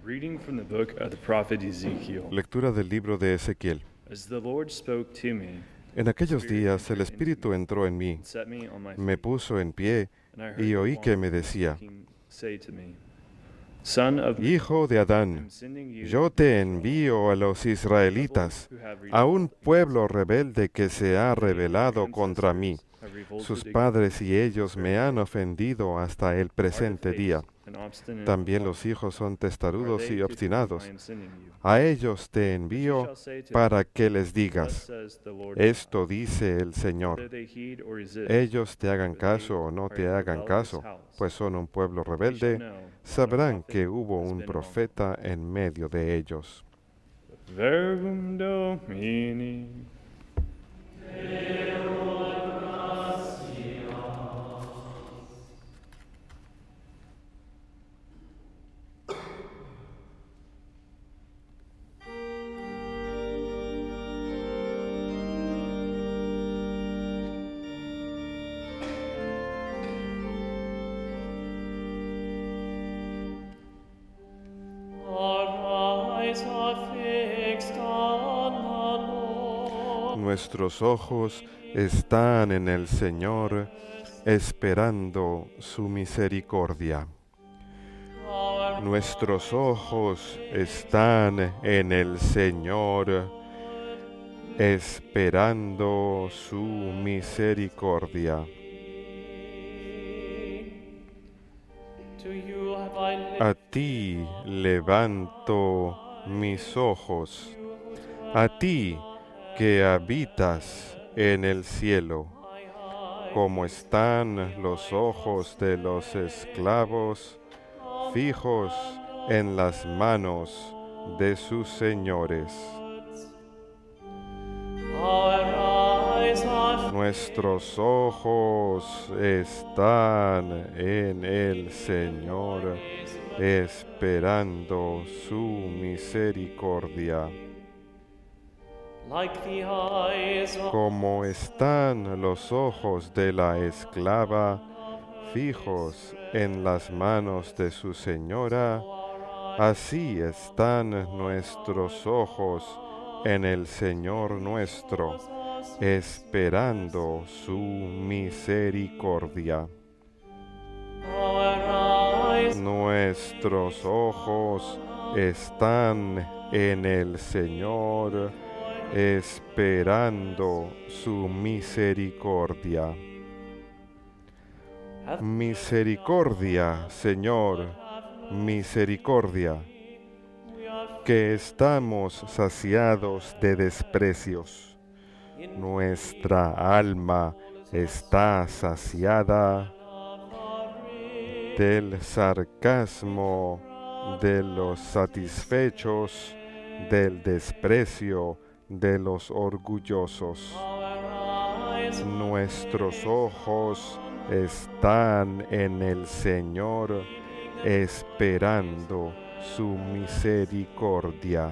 Reading from the book of the prophet Ezekiel. Lectura del libro de Ezequiel. As the Lord spoke to me, En aquellos días el Espíritu entró en mí, and set me on my me feet, puso en pie and I heard y the oí que one me who was decía: speaking say to me, Son of man, Hijo de I Adán, am sending you yo to te Israel, envío a los a people israelitas, who have a un rebelled pueblo against me. rebelde que se ha They, their rebelado contra mí. ancestors, have revolted Sus against padres me y to ellos this me very han day. ofendido hasta el Hard of presente día. face and obstinate of También heart los hijos son are testarudos they y to whom I obstinados. am sending you. A ellos te But you envío shall say to para them, que les Thus digas: says the Lord God. Esto dice el Señor. Whether they heed or resist, Ellos te hagan for they caso o no are te a hagan rebellious caso, house, pues son un pueblo they shall rebelde, know that a sabrán prophet que hubo has un been among them. profeta en medio de ellos. Verbum Domini. Our eyes are fixed on the Lord. Nuestros ojos están en el Señor, esperando su misericordia. Our Nuestros ojos están en el Señor, esperando su misericordia. to you have I A lifted ti levanto mis ojos, a ti que habitas en el cielo, my eyes. como están los ojos de los esclavos fijos en las manos de sus señores. Our eyes are Nuestros ojos están en el Señor, esperando su misericordia. like the eyes of Como están los ojos de la esclava fijos en las manos de su señora, así están nuestros ojos en el Señor nuestro, esperando su misericordia. our eyes. Nuestros ojos están en el Señor, esperando su misericordia. Misericordia, Señor, misericordia, que estamos saciados de desprecios. Nuestra alma está saciada del sarcasmo de los satisfechos, del desprecio de los orgullosos. Nuestros ojos están en el Señor, esperando su misericordia.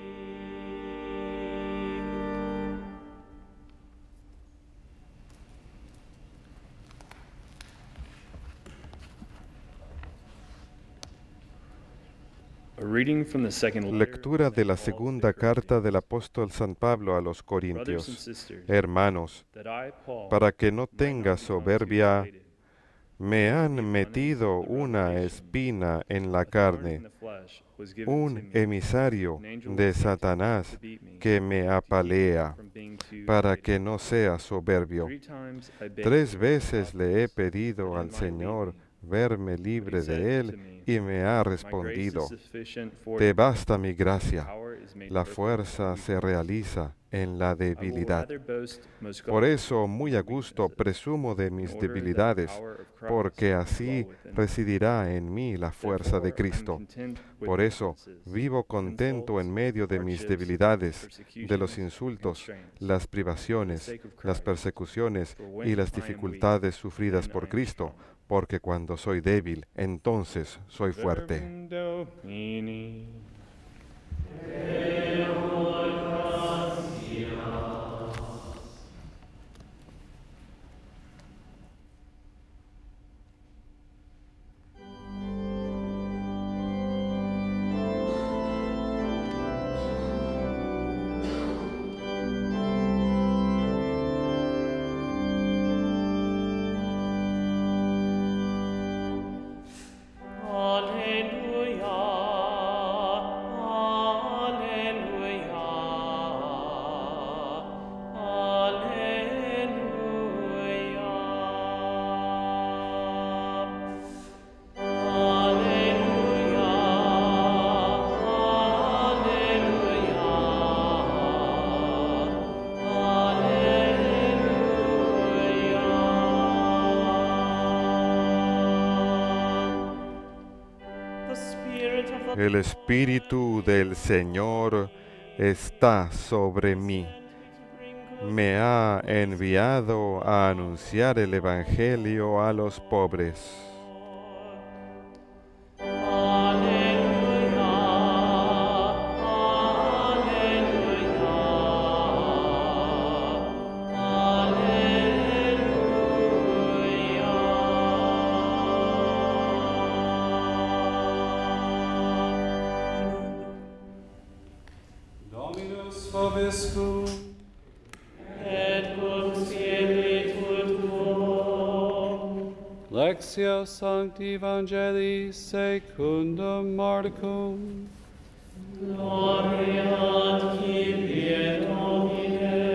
A reading from the second letter Lectura of de la St. Paul to the segunda carta del Corinthians. apóstol San Pablo a los Brothers and Corintios. sisters, Hermanos, that I, Paul, para que no might not tenga become too soberbia, dilated, me han the abundance metido of the una revelation, espina en la a thorn in carne, the flesh was given to un me, emisario an angel de of Satan, Satanás to beat me, que me to keep me apalea, from being too para dilated. que no sea soberbio. 3 times I begged 3 the veces le he apostles pedido that al it might leave Señor me. verme But he libre said de to él me, y me ha My grace is respondido: sufficient for Te thee, basta mi my gracia, power is made la perfect in fuerza se weakness. realiza en la I will debilidad. rather boast most Por gladly eso muy a in gusto weaknesses, presumo de in mis order that the debilidades, power of Christ porque may así dwell within me. residirá en mí la fuerza de Therefore, I am Cristo. content with Por eso weaknesses, vivo contento insults, en medio de mis hardships, debilidades, de persecutions, los and insultos, strains, las for the privaciones, sake of las Christ. persecuciones For when y las I am weak, dificultades sufridas then I por am Cristo, strong. porque cuando soy débil, entonces soy fuerte. Verbum Domini. El Espíritu del Señor está sobre mí. Me ha enviado a anunciar el Evangelio a los pobres. Dominus vobiscum. Et cum spiritu tuo. Lectio Sancti Evangelii secundum Marcum. Gloria a Kyrie Domine.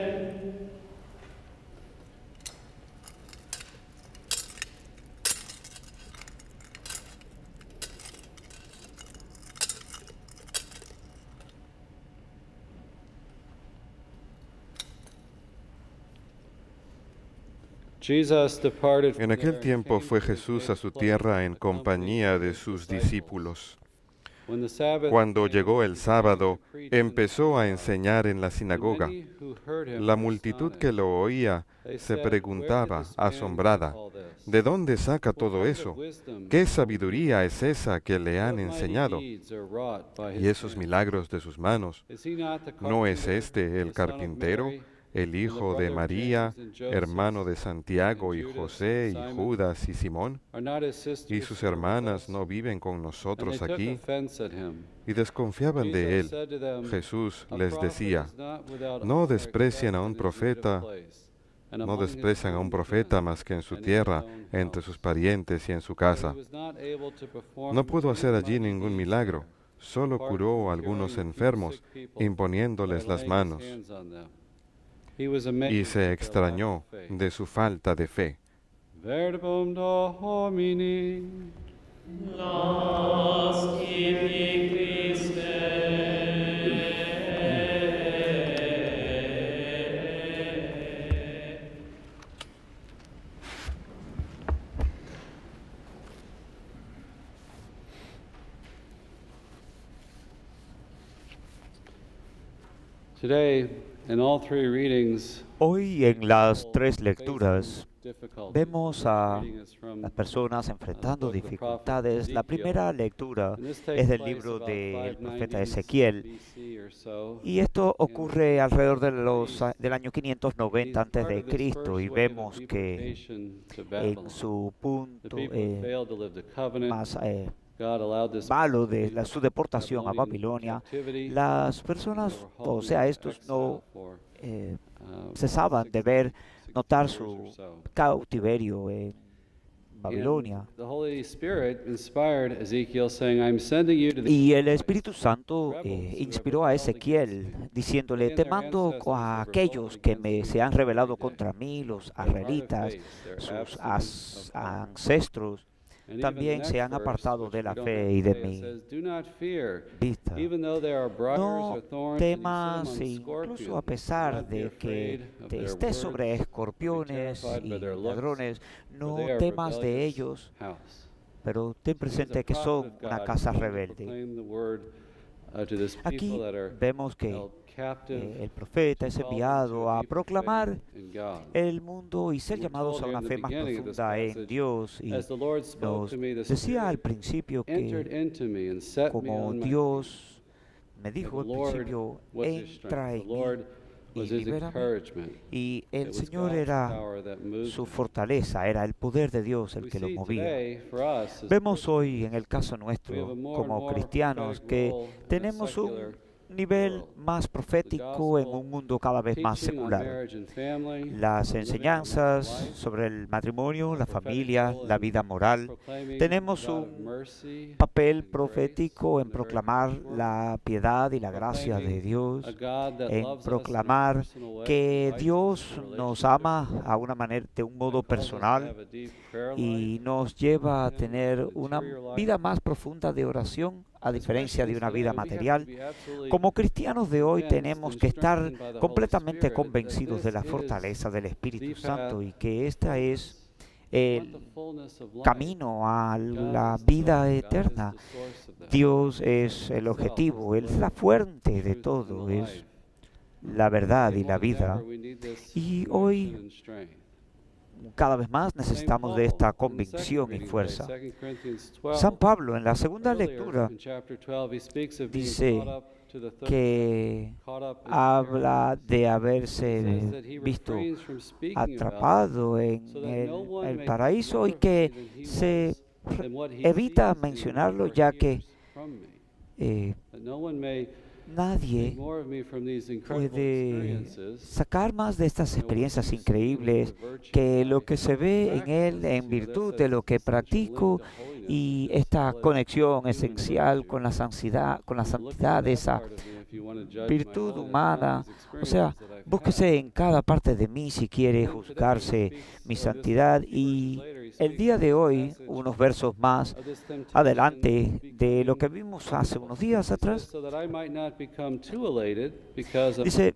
En aquel tiempo fue Jesús a su tierra en compañía de sus discípulos. Cuando llegó el sábado, empezó a enseñar en la sinagoga. La multitud que lo oía se preguntaba, asombrada, ¿de dónde saca todo eso? ¿Qué sabiduría es esa que le han enseñado? Y esos milagros de sus manos, ¿no es este el carpintero, el hijo de María, hermano de Santiago y José y Judas y Simón? ¿Y sus hermanas no viven con nosotros aquí? Y desconfiaban de él. Jesús les decía, no desprecian a un profeta, no desprecian a un profeta más que en su tierra, entre sus parientes y en su casa. No pudo hacer allí ningún milagro, solo curó a algunos enfermos, imponiéndoles las manos. Y se extrañó de su falta de fe. Verbum Domini. Las tibi Christe. Today, in all three readings, Hoy en las tres lecturas vemos a las personas enfrentando dificultades. La primera lectura es del libro del profeta Ezequiel y esto ocurre alrededor del año 590 antes de Cristo y vemos que en su punto más malo de su deportación a Babilonia, las personas, o sea, estos no cesaban de notar su cautiverio en Babilonia. Y el Espíritu Santo inspiró a Ezequiel diciéndole, te mando a aquellos que se han rebelado contra mí, los israelitas, sus ancestros, también se han apartado de la fe y de mi vista. No temas, incluso a pesar de que te estés sobre escorpiones y ladrones, no temas de ellos, pero ten presente que son una casa rebelde. Aquí vemos que el profeta es enviado a proclamar el mundo y ser llamados a una fe más profunda en Dios. Y nos decía al principio que como Dios me dijo al principio, entra en mí y libérame. Y el Señor era su fortaleza, era el poder de Dios el que lo movía. Vemos hoy en el caso nuestro como cristianos que tenemos un nivel más profético en un mundo cada vez más secular. Las enseñanzas sobre el matrimonio, la familia, la vida moral. Tenemos un papel profético en proclamar la piedad y la gracia de Dios, en proclamar que Dios nos ama de un modo personal y nos lleva a tener una vida más profunda de oración, a diferencia de una vida material. Como cristianos de hoy tenemos que estar completamente convencidos de la fortaleza del Espíritu Santo y que esta es el camino a la vida eterna. Dios es el objetivo, Él es la fuente de todo, es la verdad y la vida. Y hoy, cada vez más, necesitamos de esta convicción y fuerza. San Pablo, en la segunda lectura, dice que habla de haberse visto atrapado en el paraíso y que se evita mencionarlo, ya que nadie puede sacar más de estas experiencias increíbles que lo que se ve en él en virtud de lo que practico y esta conexión esencial con la santidad de esa virtud humana. O sea, búsquese en cada parte de mí si quiere juzgarse mi santidad. Y el día de hoy, unos versos más adelante de lo que vimos hace unos días atrás, dice,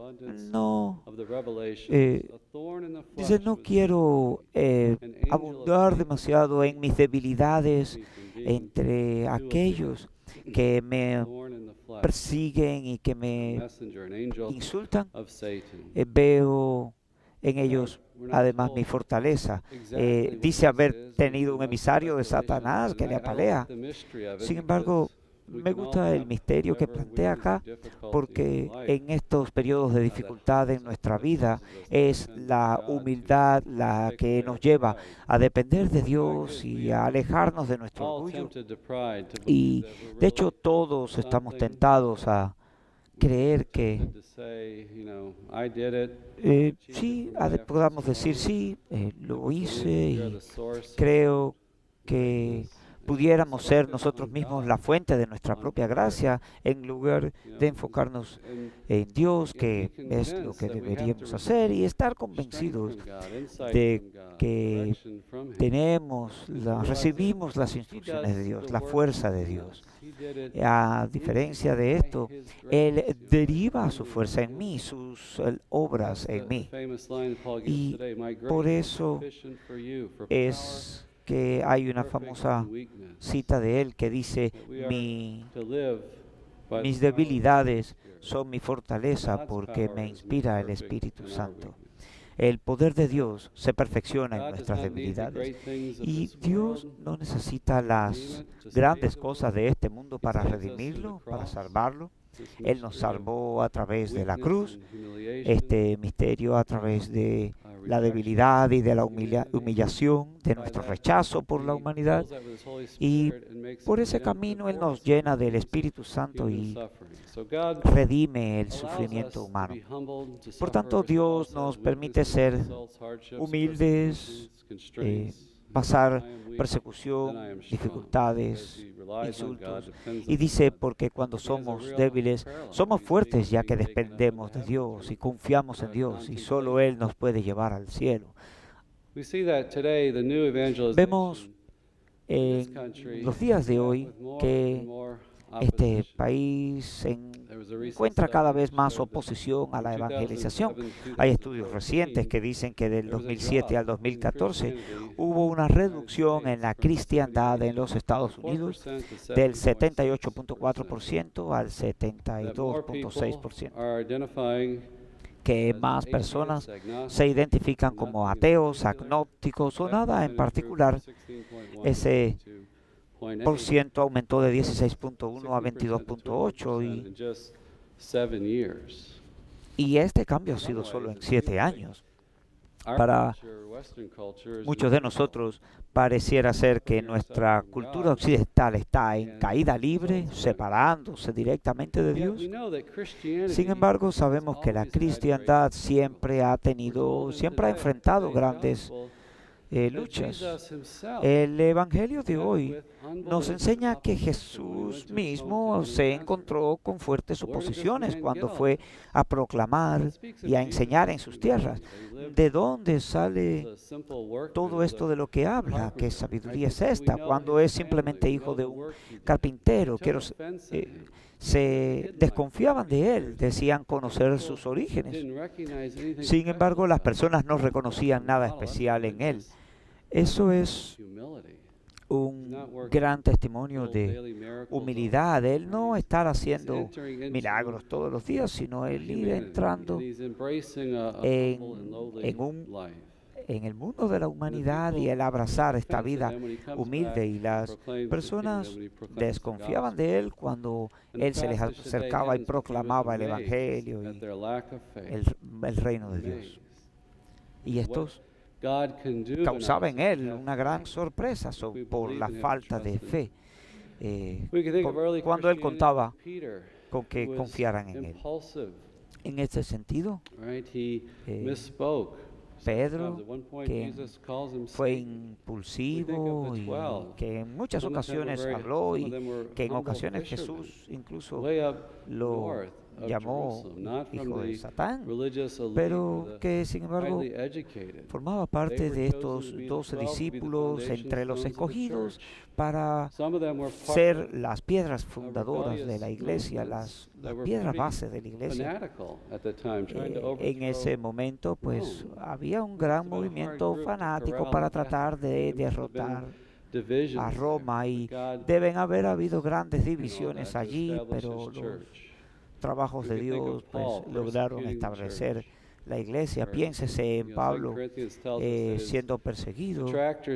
no quiero abundar demasiado en mis debilidades entre aquellos que me persiguen y que me insultan. Veo en ellos además mi fortaleza. Dice haber tenido un emisario de Satanás que le apalea. Sin embargo, me gusta el misterio que plantea acá, porque en estos periodos de dificultad en nuestra vida es la humildad la que nos lleva a depender de Dios y a alejarnos de nuestro orgullo. Y de hecho todos estamos tentados a creer que sí, podamos decir sí, lo hice y creo que pudiéramos ser nosotros mismos la fuente de nuestra propia gracia en lugar de enfocarnos en Dios, que es lo que deberíamos hacer, y estar convencidos de que recibimos las instrucciones de Dios, la fuerza de Dios. A diferencia de esto, Él deriva su fuerza en mí, sus obras en mí. Y por eso es que hay una famosa cita de él que dice, mis debilidades son mi fortaleza porque me inspira el Espíritu Santo. El poder de Dios se perfecciona en nuestras debilidades. Y Dios no necesita las grandes cosas de este mundo para redimirlo, para salvarlo. Él nos salvó a través de la cruz, este misterio a través de la debilidad y de la humillación, de nuestro rechazo por la humanidad. Y por ese camino Él nos llena del Espíritu Santo y redime el sufrimiento humano. Por tanto, Dios nos permite ser humildes, pasar persecución, dificultades, insultos. Y dice, porque cuando somos débiles, somos fuertes ya que dependemos de Dios y confiamos en Dios y solo Él nos puede llevar al cielo. Vemos en los días de hoy que este país encuentra cada vez más oposición a la evangelización. Hay estudios recientes que dicen que del 2007 al 2014 hubo una reducción en la cristiandad en los Estados Unidos del 78.4% al 72.6%. Que más personas se identifican como ateos, agnósticos o nada en particular. Ese por ciento aumentó de 16.1 a 22.8 y este cambio ha sido solo en 7 años. Para muchos de nosotros pareciera ser que nuestra cultura occidental está en caída libre, separándose directamente de Dios. Sin embargo, sabemos que la cristiandad siempre ha enfrentado grandes luchas. El Evangelio de hoy nos enseña que Jesús mismo se encontró con fuertes oposiciones cuando fue a proclamar y a enseñar en sus tierras. ¿De dónde sale todo esto de lo que habla? ¿Qué sabiduría es esta? Cuando es simplemente hijo de un carpintero. Se desconfiaban de él, decían conocer sus orígenes. Sin embargo, las personas no reconocían nada especial en él. Eso es un gran testimonio de humildad, de Él no estar haciendo milagros todos los días, sino Él ir entrando en el mundo de la humanidad y Él abrazar esta vida humilde. Y las personas desconfiaban de Él cuando Él se les acercaba y proclamaba el Evangelio y el reino de Dios. Y estos causaba en Él una gran sorpresa por la falta de fe cuando Él contaba con que confiaran en Él. En este sentido, Pedro, que fue impulsivo y que en muchas ocasiones habló y que en ocasiones Jesús incluso lo llamó hijo de Satán, pero que sin embargo formaba parte de estos 12 discípulos entre los escogidos para ser las piedras fundadoras de la iglesia, las piedras base de la iglesia. En ese momento pues había un gran movimiento fanático para tratar de derrotar a Roma y deben haber habido grandes divisiones allí, pero los trabajos de Dios pues lograron establecer la iglesia. Piénsese en Pablo siendo perseguido.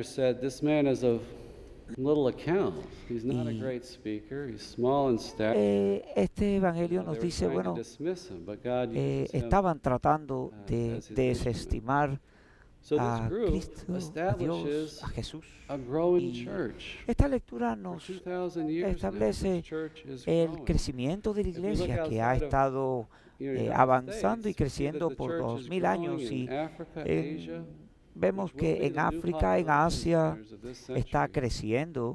Este evangelio nos dice, bueno, estaban tratando de desestimar a Cristo, a Dios, a Jesús. Y esta lectura nos establece el crecimiento de la iglesia que ha estado avanzando y creciendo por 2000 años, y vemos que en África, en Asia, está creciendo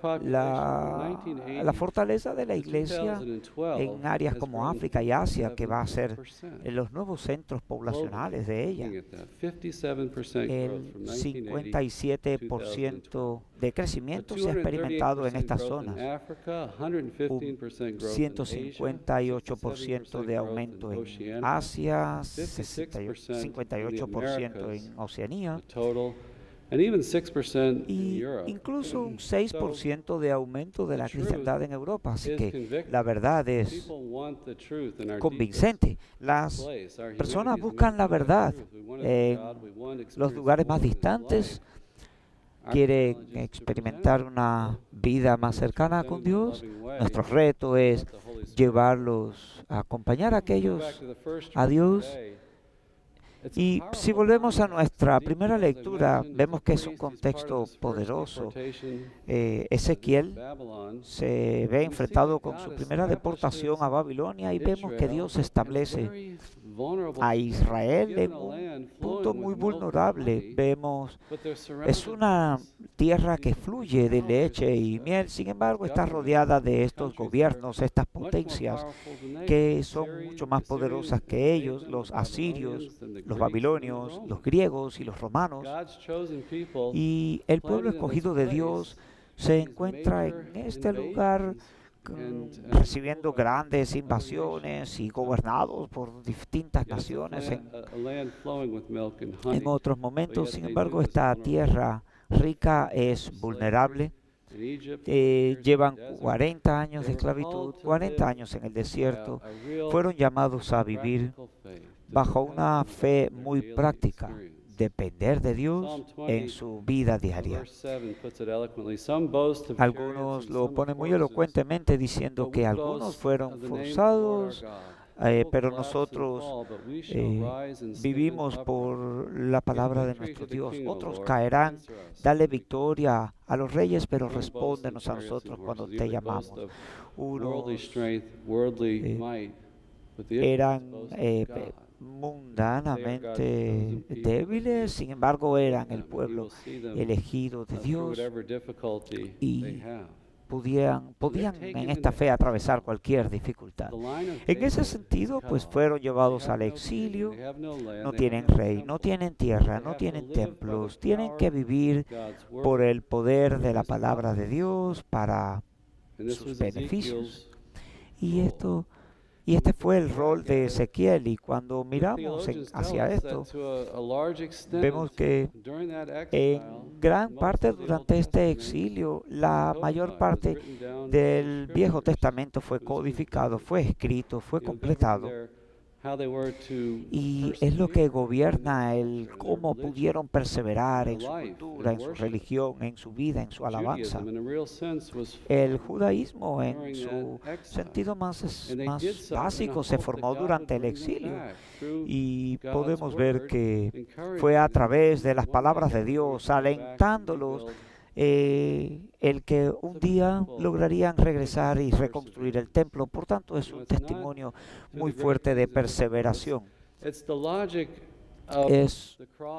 la fortaleza de la iglesia en áreas como África y Asia, que va a ser los nuevos centros poblacionales de ella. El 57% de crecimiento se ha experimentado en estas zonas, un 158% de aumento en Asia, 58% en Oceanía, y incluso un 6% de aumento de la cristiandad en Europa. Así que la verdad es convincente. Las personas buscan la verdad en los lugares más distantes, quieren experimentar una vida más cercana con Dios. Nuestro reto es llevarlos a acompañar a aquellos a Dios. Y si volvemos a nuestra primera lectura, vemos que es un contexto poderoso. Ezequiel se ve enfrentado con su primera deportación a Babilonia y vemos que Dios establece a Israel en un punto muy vulnerable. Vemos, es una tierra que fluye de leche y miel, sin embargo está rodeada de estos gobiernos, estas potencias que son mucho más poderosas que ellos, los asirios, los babilonios, los griegos y los romanos. Y el pueblo escogido de Dios se encuentra en este lugar recibiendo grandes invasiones y gobernados por distintas naciones en otros momentos. Sin embargo, esta tierra rica es vulnerable. Llevan 40 años de esclavitud, 40 años en el desierto. Fueron llamados a vivir bajo una fe muy práctica, depender de Dios en su vida diaria. Algunos lo ponen muy elocuentemente diciendo que algunos fueron forzados, pero nosotros vivimos por la palabra de nuestro Dios. Otros caerán. Dale victoria a los reyes, pero respóndenos a nosotros cuando te llamamos. Unos eran mundanamente débiles, sin embargo eran el pueblo elegido de Dios y podían en esta fe atravesar cualquier dificultad. En ese sentido, pues fueron llevados al exilio. No tienen rey, no tienen tierra, no tienen templos. Tienen que vivir por el poder de la palabra de Dios para sus beneficios. Y Y este fue el rol de Ezequiel. Y cuando miramos hacia esto, vemos que en gran parte durante este exilio, la mayor parte del Viejo Testamento fue codificado, fue escrito, fue completado. Y es lo que gobierna el cómo pudieron perseverar en su cultura, en su religión, en su vida, en su alabanza. El judaísmo, en su sentido más básico, se formó durante el exilio. Y podemos ver que fue a través de las palabras de Dios, alentándolos, el que un día lograrían regresar y reconstruir el templo. Por tanto, es un testimonio muy fuerte de perseveración. Es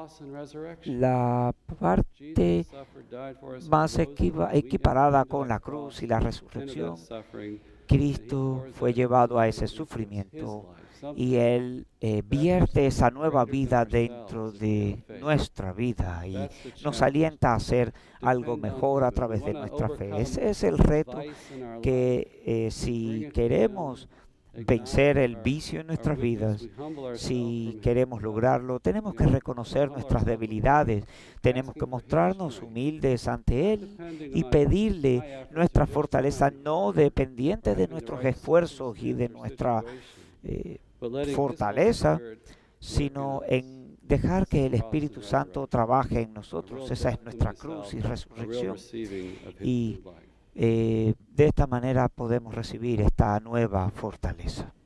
la parte más equiparada con la cruz y la resurrección. Cristo fue llevado a ese sufrimiento y Él vierte esa nueva vida dentro de nuestra vida y nos alienta a hacer algo mejor a través de nuestra fe. Ese es el reto que si queremos vencer el vicio en nuestras vidas, si queremos lograrlo, tenemos que reconocer nuestras debilidades, tenemos que mostrarnos humildes ante Él y pedirle nuestra fortaleza, no dependiente de nuestros esfuerzos y de nuestra fortaleza, sino en dejar que el Espíritu Santo trabaje en nosotros. Esa es nuestra cruz y resurrección. Y de esta manera podemos recibir esta nueva fortaleza.